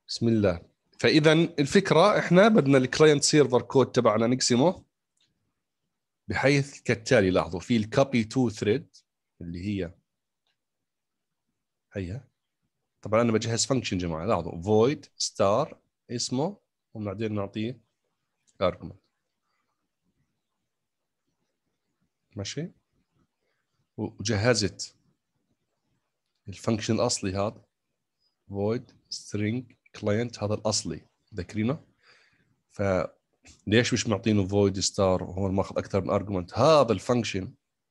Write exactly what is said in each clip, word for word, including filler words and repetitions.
بسم الله. فاذا الفكره احنا بدنا الكلاينت سيرفر كود تبعنا نقسمه بحيث كالتالي. لاحظوا في الكوبي تو ثريد اللي هي هي طبعا انا بجهز فانكشن جماعه. لاحظوا void ستار اسمه وبعدين نعطيه argument. ماشي. وجهزت الفانكشن الاصلي هذا void string client هذا الاصلي ذاكرينه. فليش مش معطينه void ستار وهو ماخذ اكثر من argument؟ هذا الفانكشن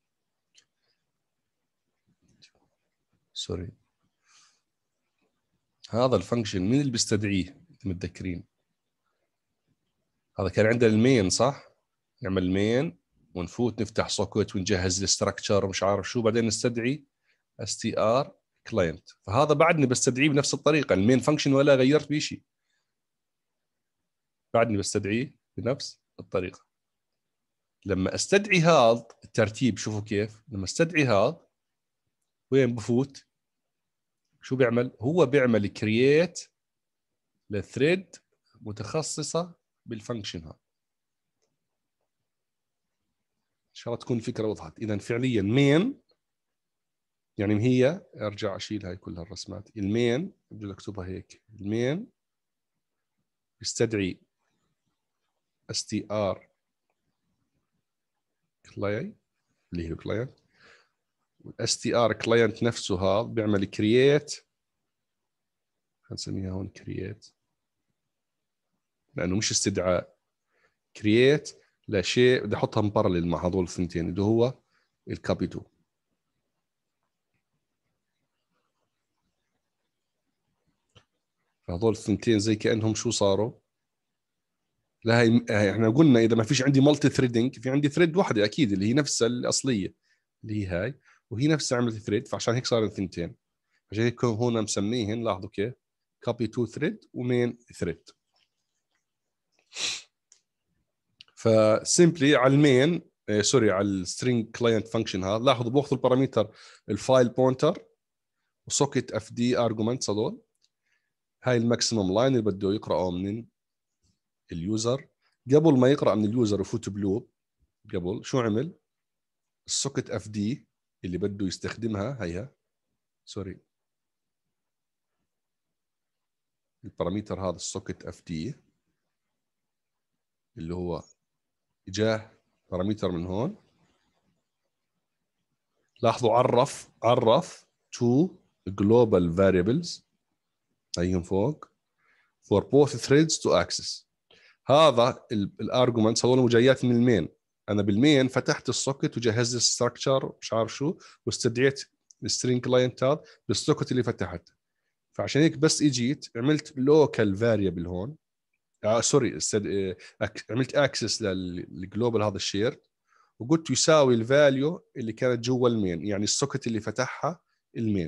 سوري هذا الفانكشن مين اللي بيستدعيه؟ متذكرين هذا كان عندنا المين صح؟ نعمل مين ونفوت نفتح سوكت ونجهز الاستراكشر ومش عارف شو، بعدين نستدعي str client. فهذا بعدني بستدعيه بنفس الطريقه المين فانكشن ولا غيرت بيه شيء، بعدني بستدعيه بنفس الطريقه. لما استدعي هذا الترتيب شوفوا كيف، لما استدعي هذا وين بفوت شو بيعمل؟ هو بيعمل كرييت لثريد متخصصه بالفانكشن هذا. ان شاء الله تكون الفكره وضحت. اذا فعليا مين يعني هي، ارجع اشيل هاي كل هالرسمات. المين بدي اكتبها هيك، المين بيستدعي str client اللي هي client، str client نفسه هذا بيعمل create، هنسميها هون create لانه مش استدعاء، create لشيء بدي احطها مبارلل مع هذول الثنتين اللي هو الكوبي تو. فهذول الثنتين زي كانهم شو صاروا؟ لا هي احنا قلنا اذا ما فيش عندي مالتي ثريدنج في عندي ثريد واحده اكيد اللي هي نفسها الاصليه اللي هي هاي، وهي نفسها عملت ثريد، فعشان هيك صار الثنتين. عشان هيك هون مسميهن لاحظوا كيف كوبي تو ثريد ومين ثريد. فسيمبلي على المين آه سوري على السترينج كلاينت فانكشن هذا لاحظوا باخذ البارامتر الفايل بوينتر وسوكت اف دي ارجومنتس هذول. هاي الماكسيمم لاين اللي بده يقراه من اليوزر. قبل ما يقرا من اليوزر وفوت بلوب قبل شو عمل؟ السوكت اف دي اللي بده يستخدمها هيها سوري البارامتر هذا السوكت اف دي اللي هو جاه بارامتر من هون. لاحظوا عرف عرف to global variables هيهم فوق for both threads to access. هذا الارجومنتس هذول جايات من المين. انا بالمين فتحت السوكت وجهزت الستراكشر مش عارف شو واستدعيت السترينج كلاينت هذا بالسوكت اللي فتحت. فعشان هيك بس اجيت عملت لوكال فاريبل هون آه سوري استد... آه عملت اكسس للجلوبال هذا الشير وقلت يساوي الفاليو اللي كانت جوا المين، يعني السوكت اللي فتحها المين.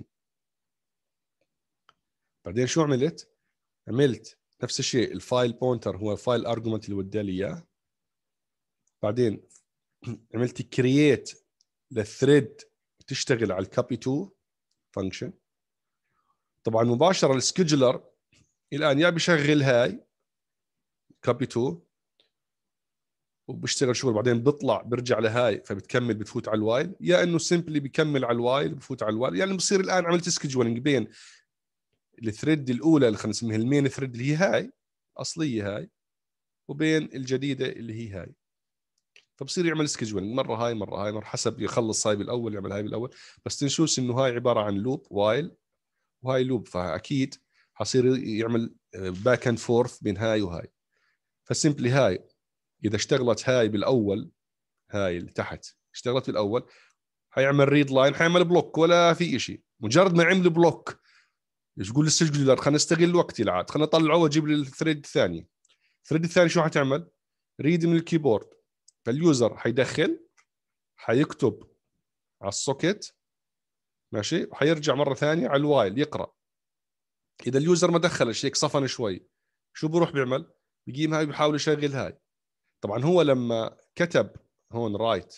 بعدين شو عملت؟ عملت نفس الشيء الفايل بوينتر هو الفايل ارجومنت اللي ودى لي اياه. بعدين عملت كرييت للثريد تشتغل على الكوبي تو فانكشن. طبعا مباشره السكيدجولر الان يا بيشغل هاي كوبي تو وبيشتغل شغل، بعدين بيطلع بيرجع لهاي فبتكمل بتفوت على الوايل، يا انه سيمبلي بيكمل على الوايل بفوت على الوايل. يعني بصير الان عملت سكيدجولينج بين الثريد الاولى اللي خلينا نسميها المين ثريد اللي هي هاي اصليه هاي وبين الجديده اللي هي هاي. فبصير يعمل سكيدجولينج مره هاي مره هاي مره حسب يخلص هاي بالاول يعمل هاي بالاول. بس تنسوش انه هاي عباره عن لوب وايل وهاي لوب، فاكيد حصير يعمل باك اند فورث بين هاي وهاي. فسيمبلي هاي اذا اشتغلت هاي بالاول هاي اللي تحت اشتغلت بالاول حيعمل ريد لاين حيعمل بلوك ولا في شيء. مجرد ما عمل بلوك يقول للسجلر خلينا نستغل وقتي العاد خلينا نطلعه واجيب لي الثريد الثاني. الثريد الثاني شو حتعمل؟ ريد من الكيبورد. فاليوزر حيدخل حيكتب على السوكت ماشي وحيرجع مره ثانيه على الوايل يقرا. اذا اليوزر ما دخل الشيء صفن شوي شو بروح بيعمل؟ بيجيب هاي بيحاول يشغل هاي. طبعا هو لما كتب هون رايت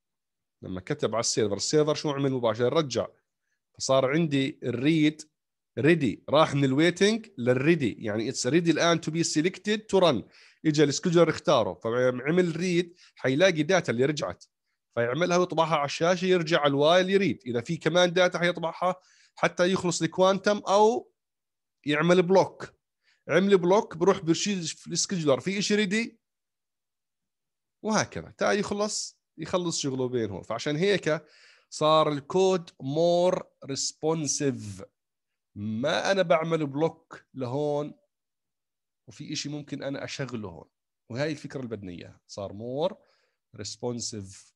لما كتب على السيرفر السيرفر شو عمل مباشره؟ رجع. فصار عندي الريد ريدي، راح من الويتنج للريدي، يعني اتس ريدي الان تو بي سيلكتد تو رن. اجى السكجولر اختاره، فعمل ريد حيلاقي داتا اللي رجعت، فيعملها ويطبعها على الشاشه، يرجع على الوايل يريد. اذا في كمان داتا حيطبعها حتى يخلص الكوانتم، او يعمل بلوك. عمل بلوك بروح برشيد في السكجولر في شيء ريدي، وهكذا تا يخلص يخلص شغله بينهم. فعشان هيك صار الكود مور ريسبونسيف. ما انا بعمل بلوك لهون وفي إشي ممكن انا اشغله هون، وهي الفكره اللي بدنا اياها. صار مور ريسبونسيف.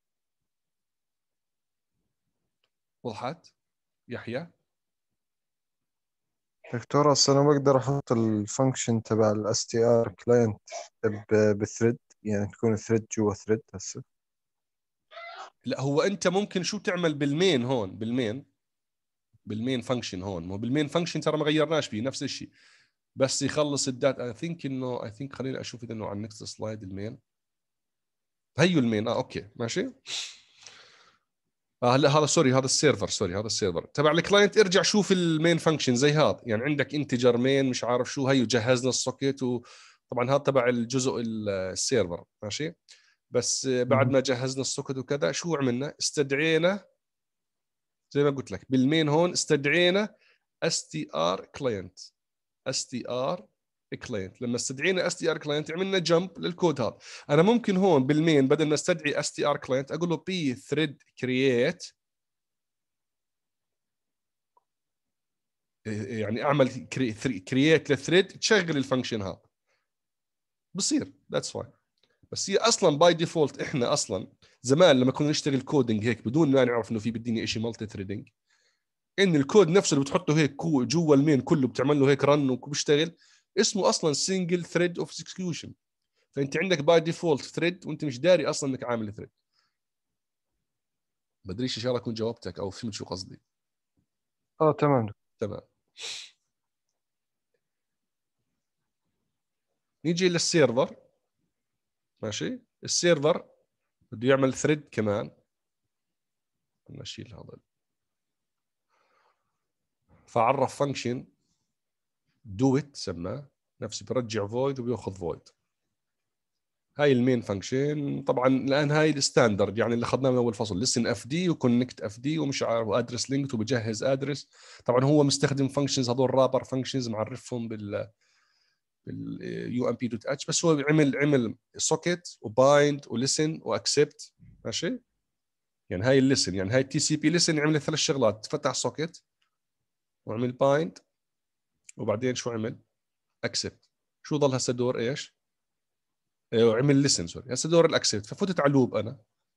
وضحت يحيى؟ دكتور اصلا انا بقدر احط الفانكشن تبع الاس تي ار كلاينت بثريد، يعني تكون ثريد جوا ثريد هسه؟ لا، هو انت ممكن شو تعمل بالمين هون، بالمين بالمين فانكشن هون. مو بالمين فانكشن ترى ما غيرناش فيه، نفس الشيء، بس يخلص الداتا. اي ثينك انه اي ثينك خليني اشوف اذا انه على النكست سلايد المين. هيو المين. اه اوكي ماشي. اه لا هذا سوري، هذا السيرفر، سوري هذا السيرفر تبع الكلاينت. ارجع شوف المين فانكشن زي هذا، يعني عندك انتجر مين مش عارف شو، هيو جهزنا السوكيت. وطبعا هذا تبع الجزء السيرفر ماشي. بس بعد ما جهزنا السوكت وكذا شو عملنا؟ استدعينا زي ما قلت لك بالمين هون، استدعينا str client. str client لما استدعينا str client عملنا جمب للكود هذا. انا ممكن هون بالمين بدل ما استدعي str client اقول له p thread create، يعني اعمل create للثريد تشغل الفانكشن هذا، بصير ذاتس فاين. بس هي اصلا باي ديفولت احنا اصلا زمان لما كنا نشتغل كودينج هيك بدون ما نعرف انه في بالدنيا شيء مالتي ثريدنج، ان الكود نفسه اللي بتحطه هيك جوا المين كله بتعمل له هيك رن وبيشتغل، اسمه اصلا سنجل ثريد اوف اكسكيوشن. فانت عندك باي ديفولت ثريد وانت مش داري اصلا انك عامل ثريد. بدريش ان شاء الله اكون جاوبتك او فهمت شو قصدي. اه تمام. تمام. نيجي للسيرفر ماشي. السيرفر بده يعمل ثريد كمان. نشيل هذا. فعرف فانكشن do it سماه، نفسه بيرجع void وبياخذ void. هاي المين فانكشن طبعا الان هاي الستاندرد، يعني اللي اخذناه من اول فصل، listen اف دي وكونكت اف دي ومش عارف وادرس لينكت وبجهز ادرس. طبعا هو مستخدم فانكشنز هذول رابر فانكشنز معرفهم بال باليو ام بي دوت اتش، بس هو عمل عمل سوكيت وبايند ولسن واكسبت ماشي. يعني هاي الليسن، يعني هاي التي سي بي ليسن عمل ثلاث شغلات، فتح سوكيت وعمل بايند وبعدين شو عمل؟ اكسبت. شو ضل هسه دور ايش؟ ايوه عمل ليسن سوري، هسه دور الاكسبت. ففتت على اللوب انا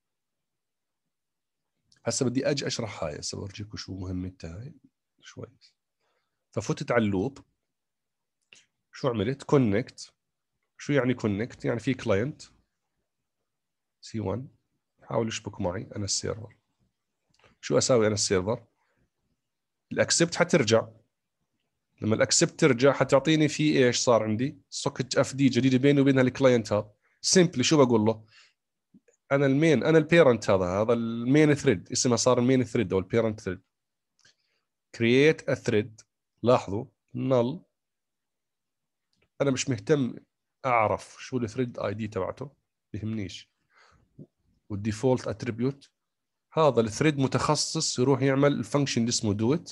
هسه بدي اجي اشرح هاي، هسه بورجيكم شو مهمتها هاي شوي. ففتت على اللوب، شو عملت؟ كونكت. شو يعني كونكت؟ يعني في كلاينت سي واحد حاول يشبك معي انا السيرفر. شو اسوي انا السيرفر؟ الاكسبت حترجع، لما الاكسبت ترجع حتعطيني في ايش صار عندي؟ سوكت اف دي جديده بيني وبين الكلاينت هذا. سيمبلي شو بقول له؟ انا المين، انا البيرنت، هذا هذا المين ثريد، اسمها صار المين ثريد او البيرنت ثريد. كرييت ا ثريد. لاحظوا null، انا مش مهتم اعرف شو الثريد اي دي تبعته، بيهمنيش. والديفولت اتريبيوت هذا الثريد متخصص يروح يعمل الفانكشن اللي اسمه دوت،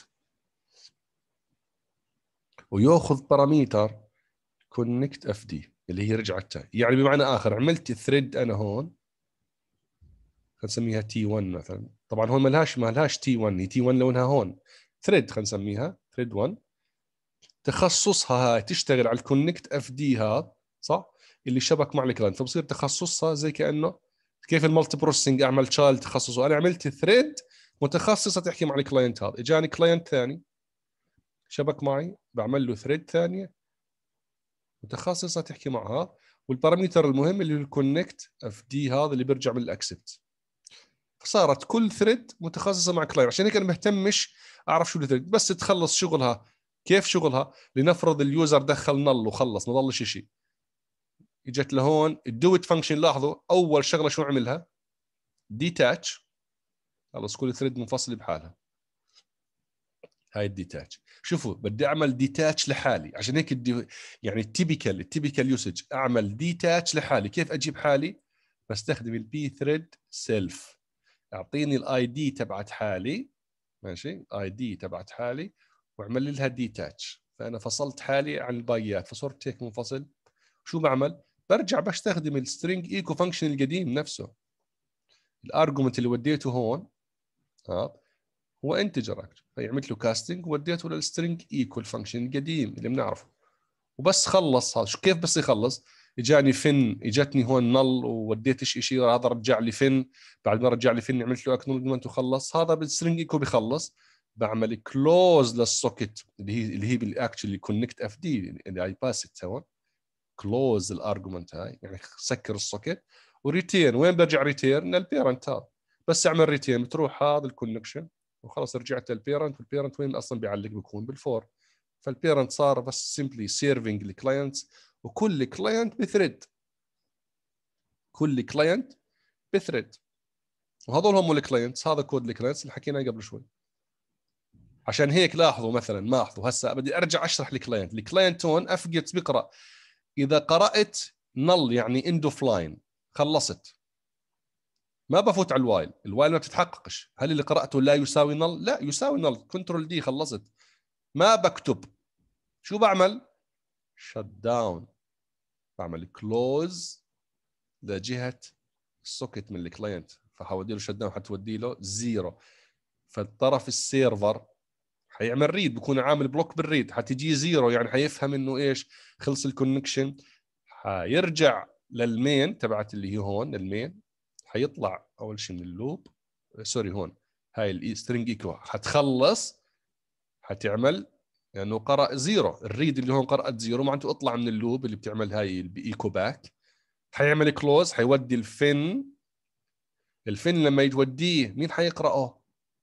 وياخذ باراميتر كونكت اف دي اللي هي رجعتها. يعني بمعنى اخر عملت ثريد انا هون خلينا نسميها تي واحد مثلا. طبعا هون ما لهاش ما لهاش تي واحد، هي تي واحد لونها هون ثريد، خلينا نسميها ثريد واحد. تخصصها هاي تشتغل على الكونكت اف دي هذا صح، اللي شبك مع الكلاينت. فبصير تخصصها زي كانه كيف المالتي بروسيسنج اعمل تشايلد تخصصه، انا عملت ثريد متخصصه تحكي مع الكلاينت هذا. اجاني كلاينت ثاني شبك معي، بعمل له ثريد ثانيه متخصصه تحكي معها. والبارامتر المهم اللي هو الكونكت اف دي هذا اللي بيرجع من الاكسبت. فصارت كل ثريد متخصصه مع كلاينت. عشان هيك انا مهتمش اعرف شو الثريد، بس تخلص شغلها. كيف شغلها؟ لنفرض اليوزر دخل نل وخلص ما ضلش شيء، اجت لهون الدوت فانكشن. لاحظوا اول شغله شو عملها؟ ديتاتش. خلص كل ثريد منفصل بحالها. هاي الديتاتش. شوفوا بدي اعمل ديتاتش لحالي، عشان هيك الدي يعني التيبيكال التيبيكال يوسج اعمل ديتاتش لحالي. كيف اجيب حالي؟ بستخدم البي ثريد سيلف، اعطيني الاي دي تبعت حالي، ماشي، الاي دي تبعت حالي واعمل لي لها ديتاتش. فانا فصلت حالي عن الباقيات فصرت هيك منفصل. شو بعمل؟ برجع بستخدم السترينج ايكو فانكشن القديم نفسه، الارجومنت اللي وديته هون ها هو انتجر، فعملت له كاستنج وديته للسترينج ايكوال فانكشن القديم اللي بنعرفه وبس. خلص هذا. شو كيف بس يخلص؟ اجاني فن، اجتني هون نل ووديتش شيء، هذا رجع لي فن، بعد ما رجع لي فن عملت له اكنولجمنت وخلص. هذا بالسترينج ايكو بخلص. بعمل كلوز للسوكت اللي هي اللي هي بالاكشلي كونكت اف دي اللي اي باس هون، كلوز الارجومنت هاي يعني سكر السوكت. وريتيرن، وين برجع ريتيرن؟ للبيرنت. هذا بس اعمل ريتيرن بتروح هذا الكونكشن وخلاص رجعت للبيرنت. والبيرنت وين اصلا بيعلق؟ بيكون بالفور. فالبيرنت صار بس سيمبلي سيرفينج الكلاينتس، وكل كلاينت بثريد، كل كلاينت بثريد. وهذول هم الكلاينتس. هذا كود الكلاينتس اللي حكيناه قبل شوي. عشان هيك لاحظوا مثلا، لاحظوا هسه بدي ارجع اشرح الكلاينت. الكلاينت هون افقد بيقرا، اذا قرات نل يعني اند اوف لاين خلصت، ما بفوت على الوايل. الوايل ما بتتحققش. هل اللي قراته لا يساوي نل؟ لا يساوي نل. كنترول دي خلصت. ما بكتب. شو بعمل؟ شت داون. بعمل كلوز لجهه السوكت من الكلاينت، فحودي له شت داون حتودي له زيرو. فالطرف السيرفر حيعمل ريد، بكون عامل بلوك بالريد، حتجي زيرو يعني حيفهم انه ايش؟ خلص الكونكشن. حيرجع للمين تبعت اللي هي هون المين، حيطلع اول شيء من اللوب، سوري هون هاي السترينج ايكو حتخلص، حتعمل لانه يعني قرأ زيرو. الريد اللي هون قرأت زيرو معناته اطلع من اللوب اللي بتعمل هاي الايكو باك. حيعمل كلوز، حيودي الفن. الفن لما يوديه مين حيقرأه؟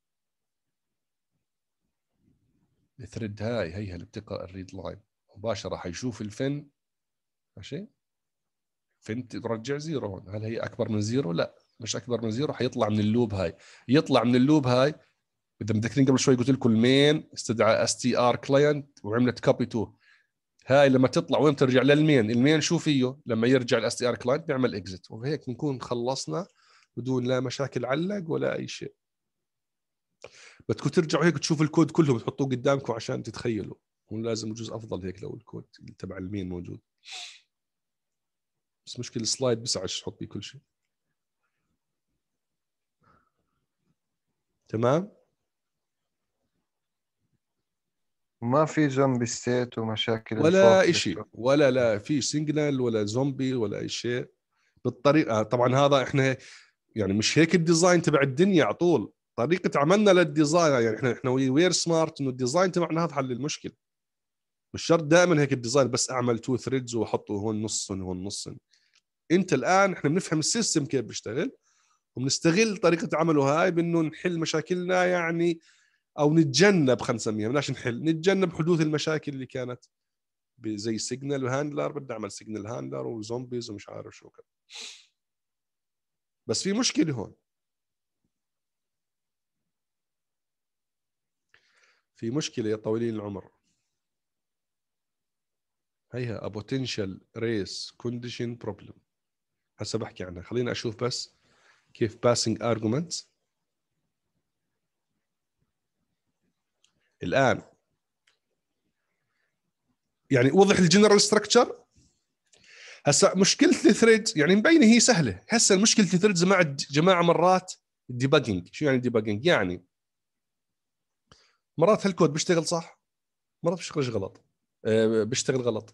الثريد هاي هي اللي بتقرأ الريد لاين مباشرة. حيشوف الفن، ماشي، فن ترجع زيرو. هل هي اكبر من زيرو؟ لا مش اكبر من زيرو. حيطلع من اللوب هاي. يطلع من اللوب هاي. اذا متذكرين قبل شوي قلت لكم المين استدعى اس تي ار كلاينت وعملت كوبي تو. هاي لما تطلع وين ترجع؟ للمين. المين شو فيه؟ لما يرجع الاس تي ار كلاينت بيعمل اكزit. وهيك بنكون خلصنا بدون لا مشاكل علق ولا اي شيء. بدكم ترجعوا هيك تشوفوا الكود كله بتحطوه قدامكم عشان تتخيلوا. ولازم جزء افضل هيك لو الكود تبع المين موجود. بس مشكلة السلايد بسعش تحط بيه كل شيء. تمام. ما في جنب ستيت ومشاكل ولا شيء، ولا لا في سيجنال ولا زومبي ولا اي شيء بالطريقه. طبعا هذا احنا يعني مش هيك الديزاين تبع الدنيا على طول. طريقه عملنا للديزاين يعني احنا احنا وير سمارت انه الديزاين تبعنا هذا حل المشكله. مش شرط دائما هيك الديزاين بس اعمل تو ثريدز واحطه هون نص وهون نص. انت الان احنا بنفهم السيستم كيف بيشتغل وبنستغل طريقه عمله هاي بانه نحل مشاكلنا يعني، او نتجنب، خلينا نسميها بلاش نحل، نتجنب حدوث المشاكل اللي كانت زي سيجنال وهاندلر. بدي اعمل سيجنال هاندلر وزومبيز ومش عارف شو كذا. بس في مشكله هون، في مشكله يا طويلين العمر. هيها a potential race condition problem. هسه بحكي عنها. خلينا اشوف بس كيف passing arguments. الان يعني وضح الجنرال ستراكشر. هسه مشكله الثريدز يعني مبينه هي سهله. هسه المشكله الثريدز مع جماعه مرات الديباجنج. شو يعني ديباجنج؟ يعني مرات هالكود بيشتغل صح، مرات بيشتغلش غلط، أه بيشتغل غلط.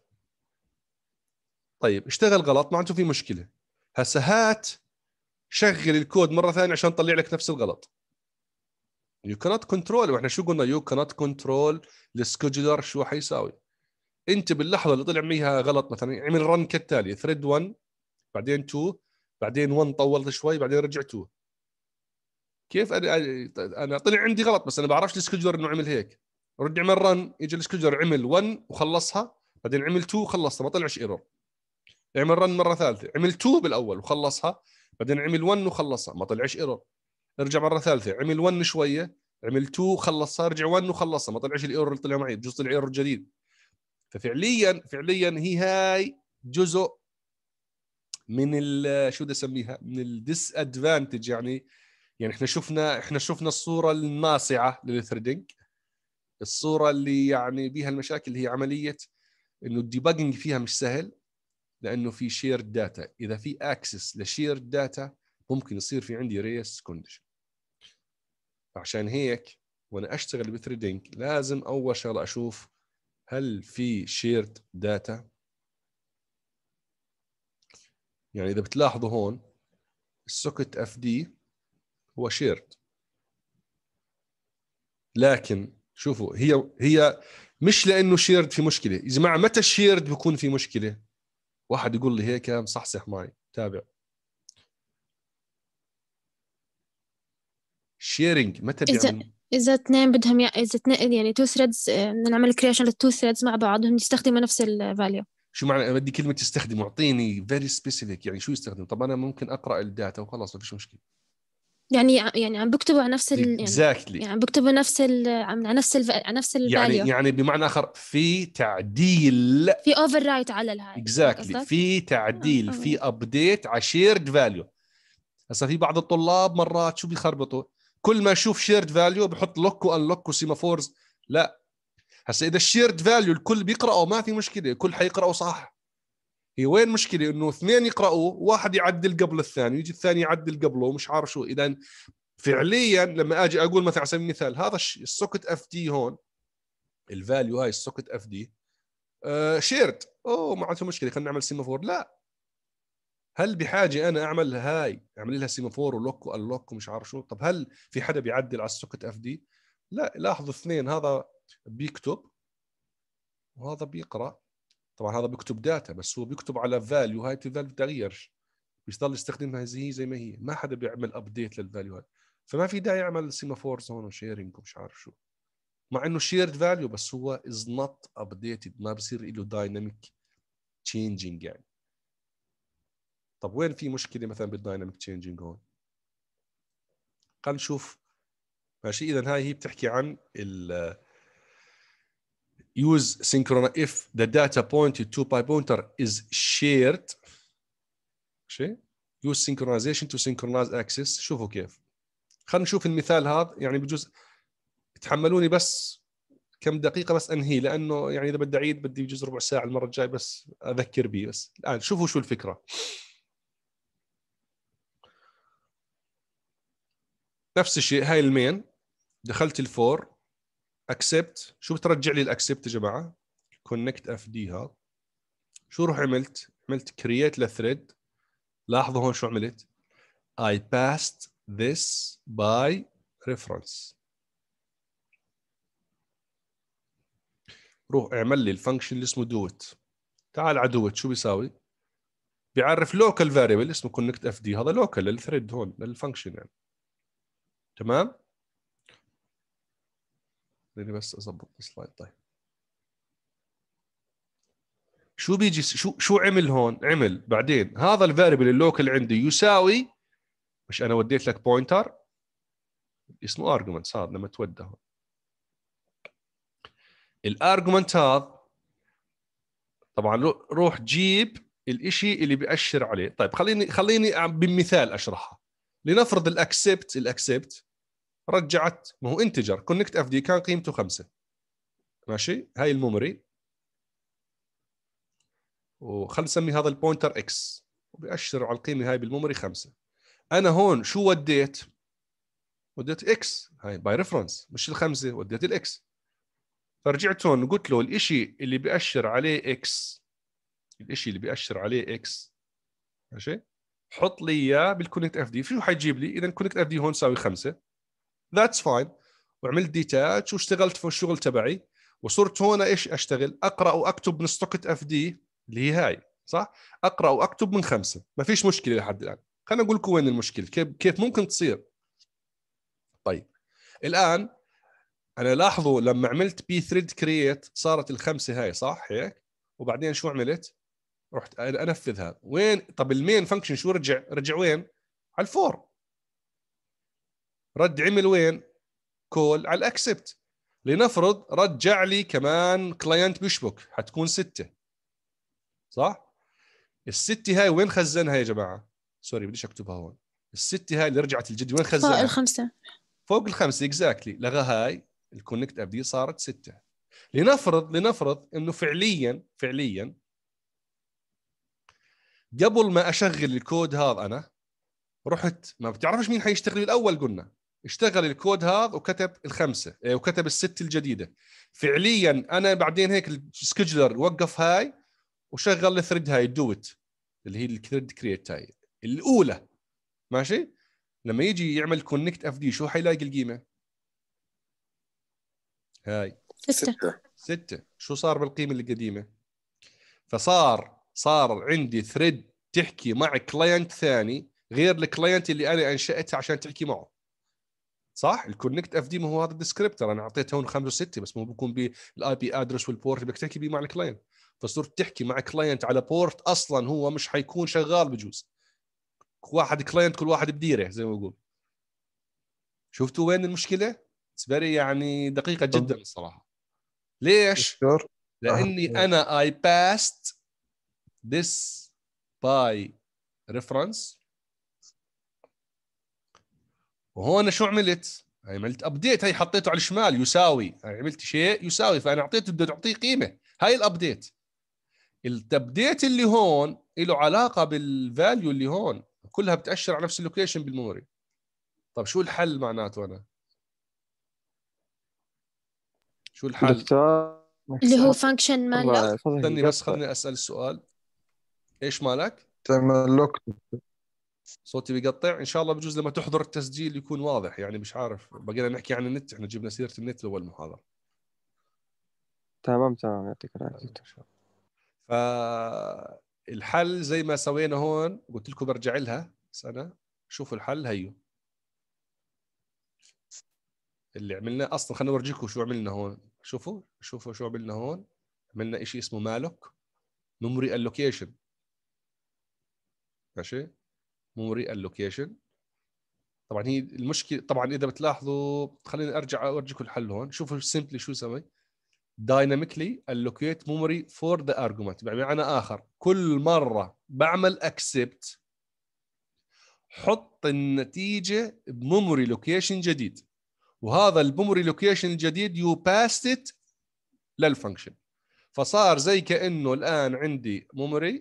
طيب اشتغل غلط معناته في مشكله. هسه هات شغل الكود مره ثانيه عشان تطلع لك نفس الغلط. يو كانت كنترول. واحنا شو قلنا؟ يو كانت كنترول السكجولر شو حيساوي. انت باللحظه اللي طلع فيها غلط مثلا عمل رن كالتالي: ثريد واحد بعدين اثنين بعدين واحد طولت شوي بعدين رجع اثنين. كيف انا انا طلع عندي غلط بس انا بعرفش السكجولر انه عمل هيك. رد عمل رن، يجي السكجولر عمل واحد وخلصها، بعدين عمل اثنين وخلصها ما طلعش ايرور. عمل رن مره ثالثه، عمل اثنين بالاول وخلصها، بعدين عمل واحد وخلصها ما طلعش ايرور. ارجع مره ثالثه عمل واحد شويه، عمل تو خلصها، رجع واحد وخلصها، ما طلعش الايرور اللي طلع معي، بجوز طلع ايرور جديد. ففعليا فعليا هي هاي جزء من ال شو بدي اسميها، من الديس ادفانتج. يعني يعني احنا شفنا احنا شفنا الصوره الناصعه للثريدنج، الصوره اللي يعني بيها المشاكل اللي هي عمليه انه الديباجنج فيها مش سهل، لانه في شيرد داتا. اذا في اكسس لشيرد داتا ممكن يصير في عندي ريس كونديشن. عشان هيك وانا اشتغل بثريدنج لازم اول شغله اشوف هل في شيرد داتا. يعني اذا بتلاحظوا هون السوكت اف دي هو شيرد، لكن شوفوا هي هي مش لانه شيرد في مشكله. يا جماعه متى الشيرد بيكون في مشكله؟ واحد يقول لي هيك مصحصح معي، تابع. شيرنج متى إذا بيعمل؟ إذا اثنين بدهم ي... إذا اثنين يعني تو ثريدز بدنا نعمل كريشن للتو ثريدز مع بعض، هم يستخدموا نفس الفاليو. شو معنى بدي كلمه يستخدم؟ اعطيني فيري سبيسيفيك، يعني شو يستخدم؟ طب انا ممكن اقرا الداتا وخلاص ما فيش مشكله. يعني يعني عم بكتبوا على نفس ال... يعني exactly. يعني عم بكتبوا نفس ال... عم على نفس ال... على نفس الفاليو. يعني يعني بمعنى اخر في تعديل، في اوفر رايت على الهاي. اكزاكتلي exactly. في تعديل، في ابديت على شيرد فاليو. هسه في بعض الطلاب مرات شو بيخربطوا، كل ما يشوف شيرد فاليو بحط لوك وانلوك وسيمافورز. لا، هسه اذا الشيرد فاليو الكل بيقرأه ما في مشكله، الكل حيقرأه صح. هي وين مشكله؟ انه اثنين يقرأوا، واحد يعدل قبل الثاني، يجي الثاني يعدل قبله ومش عارف شو. اذا فعليا لما اجي اقول مثلا على سبيل المثال هذا السوكت اف دي هون، الفاليو هاي السوكت اف دي آه شيرد، اوه ما عنده مشكله خلينا نعمل سيمافور. لا، هل بحاجه انا اعمل هاي اعمل لها سيمافور ولوك واللوك ومش عارف شو؟ طب هل في حدا بيعدل على السوكت اف دي؟ لا. لاحظوا اثنين، هذا بيكتب وهذا بيقرا. طبعا هذا بيكتب داتا بس هو بيكتب على فاليو، هاي الفاليو بتغيرش، بيضل يستخدمها زي زي ما هي، ما حدا بيعمل ابديت للفاليو هاي. فما في داعي يعمل سيمافورز هون وشيرنج ومش عارف شو، مع انه شيرد فاليو بس هو از نوت ابديتد، ما بصير له دايناميك تشينجينج يعني. طب وين في مشكله مثلا بالدايناميك تشينجينج هون؟ خلينا نشوف. ماشي، اذا هاي هي بتحكي عن ال use synchronize if the data pointed to by pointer is shared. ماشي، use synchronization to synchronize access. شوفوا كيف. خلينا نشوف المثال هذا، يعني بجوز تحملوني بس كم دقيقة بس أنهي، لأنه يعني إذا بدي أعيد بدي بجوز ربع ساعة المرة الجاية بس أذكر بيه. بس الآن شوفوا شو الفكرة. نفس الشيء، هاي المين، دخلت الفور اكسبت. شو بترجع لي الاكسبت يا جماعه؟ كونكت اف دي. هذا شو روح عملت؟ عملت كرييت لثريد. لاحظوا هون شو عملت؟ I passed this by reference. روح اعمل لي الفانكشن اللي اسمه دوت. تعال على دوت، شو بيساوي؟ بيعرف لوكال فاريبل اسمه كونكت اف دي، هذا لوكال للثريد هون للفانكشن يعني. تمام؟ خليني بس اضبط السلايد. طيب شو بيجي شو شو عمل هون؟ عمل بعدين هذا الفاريبل اللوكال عندي يساوي، مش انا وديت لك بوينتر اسمه ارجمنت، هذا لما تودى هون الارجمنت هذا طبعا روح جيب الاشي اللي بيأشر عليه. طيب خليني خليني بمثال اشرحها. لنفرض الاكسبت الاكسبت رجعت، ما هو انتجر كونكت اف دي كان قيمته خمسة. ماشي، هاي الميموري، وخلينا نسمي هذا البوينتر اكس وبيأشر على القيمه هاي بالميموري خمسة. انا هون شو وديت؟ وديت اكس، هاي باي ريفرنس، مش الخمسه، وديت الاكس. فرجعت هون قلت له الاشي اللي بيأشر عليه اكس، الاشي اللي بيأشر عليه اكس، ماشي، حط لي اياه بالكونكت اف دي. شو حيجيب لي؟ اذا الكونكت اف دي هون تساوي خمسة، ذاتس فاين. وعملت ديتاتش واشتغلت في الشغل تبعي، وصرت هون ايش اشتغل؟ اقرا واكتب من السوكت اف دي اللي هي هاي، صح؟ اقرا واكتب من خمسة، ما فيش مشكله لحد الان. خلينا اقول لكم وين المشكله، كيف كيف ممكن تصير. طيب الان انا لاحظوا لما عملت بي ثريد كرييت صارت الخمسه هاي، صح هيك؟ وبعدين شو عملت؟ رحت انفذها. وين؟ طب المين فانكشن شو رجع؟ رجع وين؟ على الفور. رد عمل وين؟ كول على الاكسبت. لنفرض رجع لي كمان كلاينت بيشبك، حتكون ستة صح؟ الستة هاي وين خزنها يا جماعة؟ سوري بديش اكتبها هون. الستة هاي اللي رجعت الجدي وين فوق خزنها؟ الخمسة. فوق الخمسة اكزاكتلي. لغى هاي الكونكت اب دي صارت ستة. لنفرض لنفرض انه فعليا فعليا قبل ما اشغل الكود هذا انا رحت، ما بتعرفش مين حيشتغل الاول، قلنا اشتغل الكود هذا وكتب الخمسة وكتب الست الجديدة. فعليا انا بعدين هيك السكجلر وقف هاي وشغل الثريد هاي دوت اللي هي الثريد كرييت هاي الاولى ماشي. لما يجي يعمل كونكت اف دي شو حيلاقي القيمة هاي؟ ستة. ستة. شو صار بالقيمة القديمة؟ فصار صار عندي ثريد تحكي مع كلاينت ثاني غير الكلاينت اللي انا انشأتها عشان تحكي معه صح. الكونكت اف دي ما هو هذا الديسكريبتر، انا اعطيته هون خمسة وستة بس مو بكون بالاي بي ادرس والبورت بدك تحكي بيه مع الكلاينت. فصرت تحكي مع كلاينت على بورت اصلا هو مش حيكون شغال بجوز، واحد كلاينت كل واحد بديره زي ما بقول. شفتوا وين المشكله؟ سبري يعني دقيقه جدا الصراحه. ليش؟ دكتور لاني انا اي باست this by reference. وهون شو عملت؟ عملت ابديت، هي حطيته على الشمال يساوي، عملت شيء يساوي، فانا اعطيته بده تعطيه قيمه. هاي الابديت. التبديت اللي هون له علاقه بالفاليو اللي هون، كلها بتاشر على نفس اللوكيشن بالميموري. طب شو الحل معناته انا؟ شو الحل؟ دكتور اللي هو فانكشن مال لوك. استني بس خليني اسال السؤال. ايش مالك؟ تعمل لوك. صوتي بيقطع. ان شاء الله بجوز لما تحضر التسجيل يكون واضح، يعني مش عارف بقينا نحكي عن النت، احنا جبنا سيره النت اول محاضره. تمام تمام يعطيك العافية. فالحل زي ما سوينا هون، قلت لكم برجع لها بس انا شوفوا الحل هيو اللي عملنا اصلا. خلينا نورجيكم شو عملنا هون. شوفوا شوفوا شو عملنا هون. عملنا شيء اسمه مالوك ميموري الوكيشن ماشي. ميموري الوكيشن طبعا هي المشكله. طبعا اذا بتلاحظوا خليني ارجع اورجيكم الحل هون. شوفوا سيمبلي شو سوي. dynamically allocate memory for the argument. بمعنى آخر كل مرة بعمل accept حط النتيجة بميموري لوكيشن جديد، وهذا الميموري لوكيشن الجديد you passed it للفانكشن. فصار زي كأنه الآن عندي ميموري،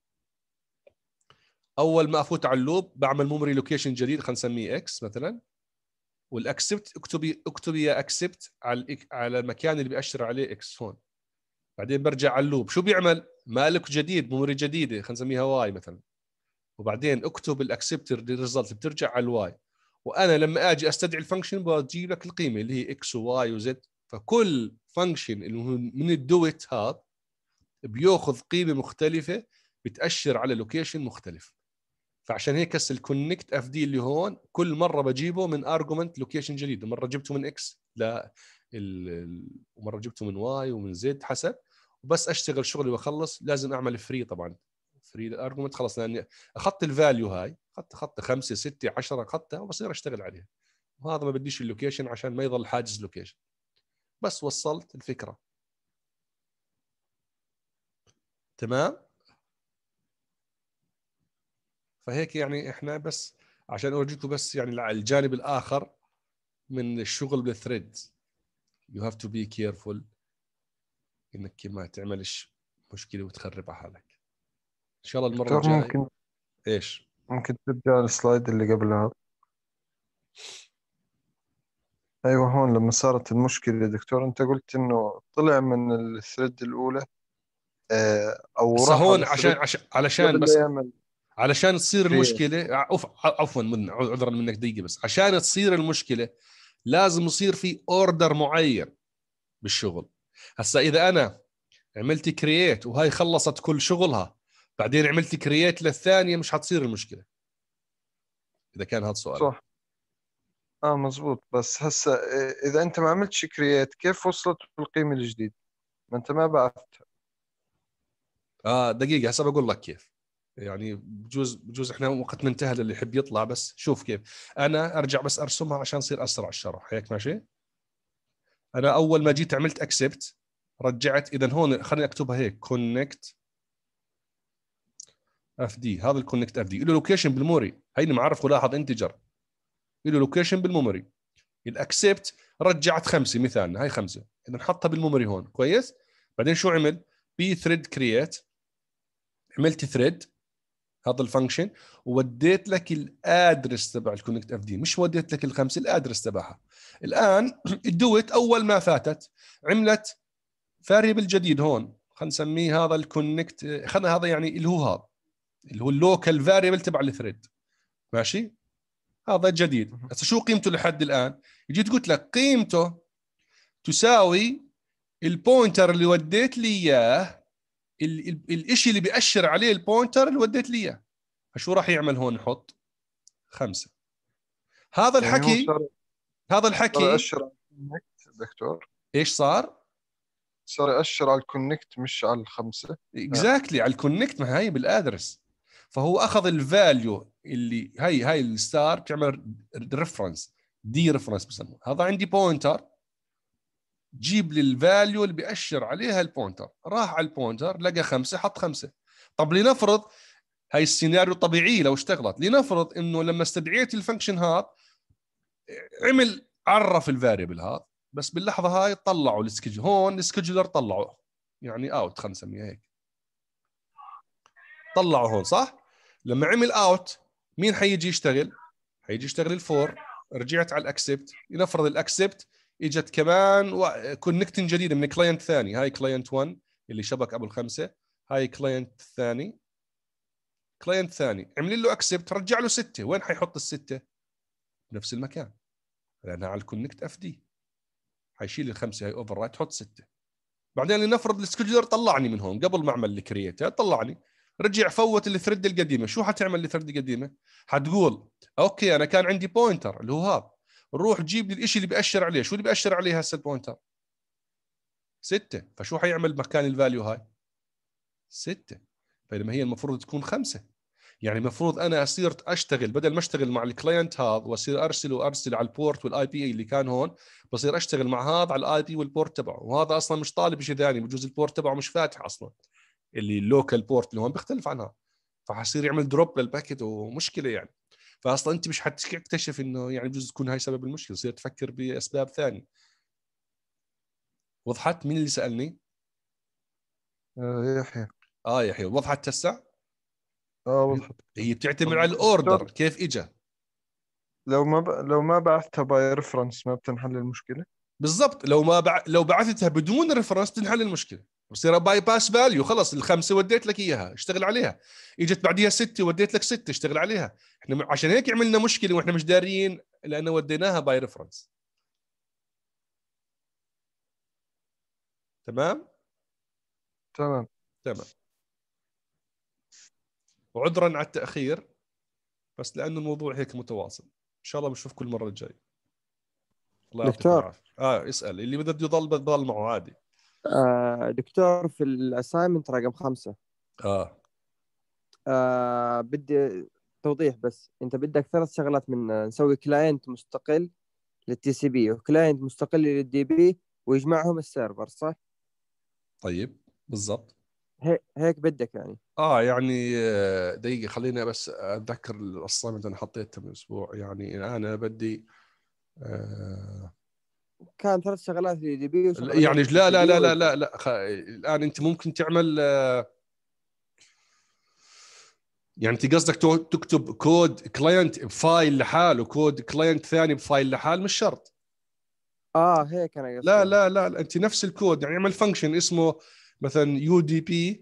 أول ما أفوت على اللوب بعمل ميموري لوكيشن جديد خلينا نسميه X مثلا، والاكسبت اكتبي اكتبي يا اكسبت على على المكان اللي بيأشر عليه اكس هون. بعدين برجع على اللوب شو بيعمل؟ مالك جديد ميموري جديده خلينا نسميها واي مثلا، وبعدين اكتب الاكسبت ريزلت بترجع على الواي. وانا لما اجي استدعي الفانكشن بجيب لك القيمه اللي هي اكس وواي وزد. فكل فانكشن اللي من الدويت هذا بياخذ قيمه مختلفه بتأشر على لوكيشن مختلف. فعشان هيك هسه الكونكت اف دي اللي هون كل مره بجيبه من ارجومنت لوكيشن جديد، مره جبته من اكس لا ال... ومره جبته من واي ومن زد حسب. وبس اشتغل شغلي واخلص لازم اعمل فري. طبعا فري الارجومنت خلص لاني اخذت الفاليو هاي، اخذت اخذت خمسة ستة عشرة اخذتها وبصير اشتغل عليها. وهذا ما بديش اللوكيشن عشان ما يضل حاجز لوكيشن. بس وصلت الفكره تمام. فهيك يعني احنا بس عشان اورجيكم بس يعني الجانب الاخر من الشغل بالثريدز. you have to be careful انك ما تعملش مشكله وتخرب على حالك. ان شاء الله المره دكتور الجايه. ممكن ايش ممكن ترجع السلايد اللي قبلها. ايوه هون لما صارت المشكله دكتور انت قلت انه طلع من الثريد الاولى آه، او بس راح هون على عشان الثريد عشان علشان قبل بس لا يعمل علشان تصير كرييت. المشكله عف... عفوا من عذرا منك دقيقه بس عشان تصير المشكله لازم يصير في اوردر معين بالشغل. هسا اذا انا عملت كرييت وهاي خلصت كل شغلها بعدين عملت كرييت للثانيه مش حتصير المشكله اذا كان هذا السؤال. صح اه مزبوط. بس هسه اذا انت ما عملتش كرييت كيف وصلت القيمه الجديده؟ ما انت ما بعثتها. اه دقيقه هسه بقول لك كيف. يعني بجوز بجوز احنا وقتنا انتهى للي يحب يطلع، بس شوف كيف انا ارجع بس ارسمها عشان يصير اسرع الشرح. هيك ماشي؟ انا اول ما جيت عملت اكسبت رجعت، اذا هون خليني اكتبها هيك كونكت اف دي. هذا الكونكت اف دي له لوكيشن بالميموري، هيني معرفه لاحظ انتجر له لوكيشن بالميموري. الاكسبت رجعت خمسه مثالنا، هاي خمسه، اذا نحطها بالميموري هون كويس. بعدين شو عمل؟ بي ثريد كرييت، عملت ثريد هذا الفانكشن، ووديت لك الادرس تبع الكونكت اف دي، مش وديت لك الخمسه، الادرس تبعها. الان الدوت اول ما فاتت عملت فاريبل جديد هون، خلينا نسميه هذا الكونكت، خلينا هذا يعني اللي هو هذا اللي هو اللوكال فاريبل تبع الثريد. ماشي؟ هذا جديد. هسه شو قيمته لحد الان؟ جيت قلت لك قيمته تساوي البوينتر اللي وديت لي اياه، الشيء اللي بيأشر عليه البوينتر اللي وديت لي اياه. فشو راح يعمل هون؟ نحط خمسة. هذا يعني هو الحكي صار هذا صار الحكي يأشر على الكونكت دكتور، ايش صار؟ صار يأشر على الكونكت مش على الخمسة. اكزاكتلي على الكونكت، ما هي بالادرس. فهو اخذ الفاليو اللي هي هاي الستار بتعمل ريفرنس، دي ريفرنس بسموه. هذا عندي بوينتر، جيب لي الفاليو اللي بيأشر عليها البوينتر. راح على البوينتر لقى خمسة، حط خمسة. طب لنفرض هاي السيناريو طبيعي لو اشتغلت، لنفرض انه لما استدعيت الفانكشن هذا عمل عرف الفاريبل هذا، بس باللحظه هاي طلعوا السكجول، هون السكجولر طلعوا يعني اوت، خلينا نسميها هيك، طلعوا هون صح. لما عمل اوت مين حيجي يشتغل؟ حيجي يشتغل الفور. رجعت على الاكسبت، لنفرض الاكسبت اجت كمان كونكتنج جديده من كلاينت ثاني، هاي كلاينت واحد اللي شبك ابو الخمسه، هاي كلاينت ثاني، كلاينت ثاني عمل له اكسبت، رجع له ستة. وين حيحط الستة؟ بنفس المكان، لانها على الكونكت اف دي. حيشيل الخمسه هاي اوفر رايت، حط ستة. بعدين لنفرض السكجولر طلعني من هون قبل ما اعمل الكرييت، طلعني، رجع فوت الثريد القديمه. شو حتعمل الثريد القديمه؟ حتقول اوكي انا كان عندي بوينتر اللي هو هذا، روح جيب لي الشيء اللي بيأشر عليه. شو اللي بيأشر عليه هسه البوينتر؟ ستة. فشو حيعمل مكان الفاليو هاي؟ ستة. فلما هي المفروض تكون خمسة، يعني المفروض انا صرت اشتغل بدل ما اشتغل مع الكلاينت هذا واصير ارسل وارسل على البورت والاي بي اي اللي كان هون، بصير اشتغل مع هذا على الاي بي والبورت تبعه. وهذا اصلا مش طالب شيء ثاني، بجوز البورت تبعه مش فاتح اصلا، اللي اللوكال بورت اللي هون بيختلف عنها. فحصير يعمل دروب للباكيت ومشكله يعني. فاصلا انت مش حتكتشف انه يعني بجوز تكون هاي سبب المشكله، تصير تفكر باسباب ثانيه. وضحت؟ مين اللي سالني؟ آه يحيى. اه يحيى، وضحت تسع؟ اه وضحت. هي بتعتمد طب على الاوردر دكتور، كيف اجى. لو ما ب... لو ما بعثتها باي ريفرنس ما بتنحل المشكلة؟ بالضبط، لو ما بع... لو بعثتها بدون ريفرنس تنحل المشكله، بصير باي باس فاليو. خلص الخمسه وديت لك اياها اشتغل عليها، اجت بعديها سته وديت لك سته اشتغل عليها. احنا عشان هيك عملنا مشكله واحنا مش دارين، لانه وديناها باي ريفرنس. تمام تمام. تمام. وعذرا على التاخير، بس لانه الموضوع هيك متواصل. ان شاء الله بنشوفكم المره الجايه. الله يعطيكم دكتور، العافيه. اه اسال، اللي بده يضل بضل معه عادي. آه دكتور في الاساينمنت رقم خمسة، اه آه بدي توضيح بس. انت بدك ثلاث شغلات، من نسوي كلاينت مستقل للتي سي بي وكلاينت مستقل للدي بي ويجمعهم السيرفر، صح؟ طيب بالضبط. هيك هيك بدك يعني؟ اه يعني آه، دقيقة خليني بس اتذكر الصمت انا حطيتها من اسبوع. يعني انا بدي آه كان ثلاث شغلات للدي بي وشغلتين يعني للتي لا سي لا بي لا لا ويجمع. لا لا خ... الان انت ممكن تعمل آه يعني انت قصدك تو- تكتب كود كلاينت بفايل لحال وكود كلاينت ثاني بفايل لحال؟ مش شرط. اه هيك انا لا قصدي. لا لا, لا. انت نفس الكود يعني اعمل فانكشن اسمه مثلا يو دي بي،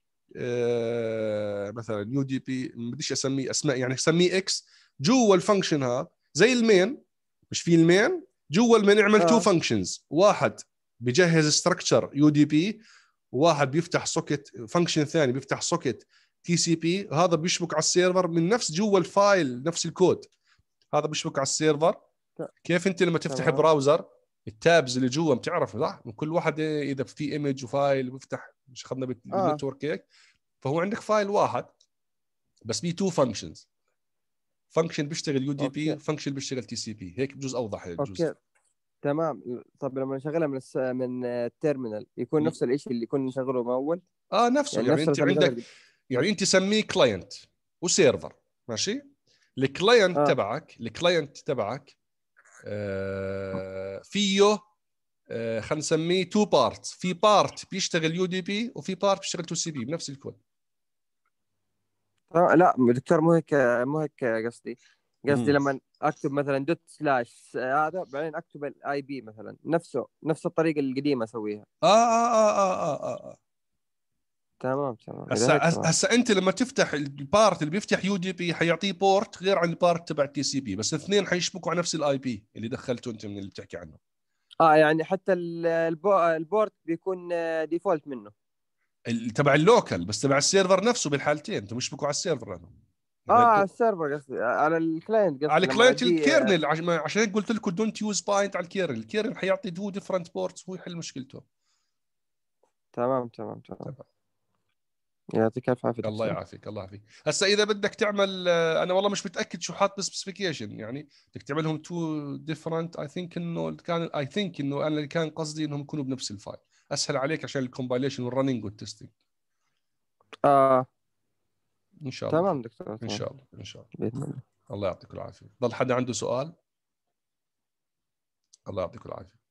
مثلا يو دي بي، ما بديش اسميه اسماء يعني، سميه اكس. جوا الفانكشن هذا زي المين، مش في المين؟ جوا المين اعمل تو اه فانكشنز، واحد بجهز ستراكشر يو دي بي، وواحد بيفتح سوكت فانكشن ثاني بيفتح سوكت تي سي بي. هذا بيشبك على السيرفر من نفس جوا الفايل، نفس الكود هذا بيشبك على السيرفر. ت- كيف انت لما تفتح تمام. براوزر التابز اللي جوا بتعرف صح، من كل واحد اذا في ايمج وفايل بيفتح، مش اخذنا اه بالنتورك هيك. فهو عندك فايل واحد بس بي تو فانكشنز، فانكشن بيشتغل يو دي بي أوكي. وفانكشن بيشتغل تي سي بي، هيك بجوز اوضح الجزء. اوكي تمام. طب لما نشغلها من الس... من التيرمينال يكون نفس الشيء اللي كنا نشغله من اول؟ اه نفسه يعني يعني, نفس انت الخدمات عندك يعني انت سميه كلاينت وسيرفر ماشي. الكلاينت آه. تبعك الكلاينت تبعك آه فيه آه خلينا نسميه تو بارتس، في بارت بيشتغل يو دي بي وفي بارت بيشتغل تو سي بي بنفس الكود. آه لا دكتور مو هيك مو هيك قصدي قصدي مم. لما اكتب مثلا دوت سلاش هذا بعدين اكتب الاي بي مثلا نفسه نفس الطريقه القديمه اسويها. آه, آه, آه, آه, آه, آه. تمام تمام اذا هسا هيك تمام. هسا انت لما تفتح البارت اللي بيفتح يو دي بي حيعطيه بورت غير عن البارت تبع التي سي بي، بس الاثنين حيشبكوا على نفس الاي بي اللي دخلته انت من اللي بتحكي عنه. اه يعني حتى ال- البو... البورت بيكون ديفولت منه. ال- تبع اللوكال، بس تبع السيرفر نفسه بالحالتين انتم مشبكوا على السيرفر لانه اه يعني على البو- السيرفر قصدي على الكلاينت على قصدي لما كلاينت اديه. الكيرنل، عش- ما- عشان هيك قلت لكم دونت يوز بايند على الكيرنل، الكيرنل حيعطي تو ديفرنت بورتس ويحل مشكلته. تمام تمام تمام. تمام. يعطيك الف عافيه الله دكتور. يعافيك الله يعافيك. هسا اذا بدك تعمل آه، انا والله مش متاكد شو حاط بالسبيسيفيكيشن، يعني بدك تعملهم تو ديفرنت، اي ثينك انه كان اي ثينك انه انا اللي كان قصدي انهم يكونوا بنفس الفايل، اسهل عليك عشان الكومبايليشن والرننج والتستنج. آه ان شاء الله تمام دكتور ان تمام شاء الله ان شاء الله. باذن الله. الله يعطيك العافيه. ضل حدا عنده سؤال؟ الله يعطيك العافيه.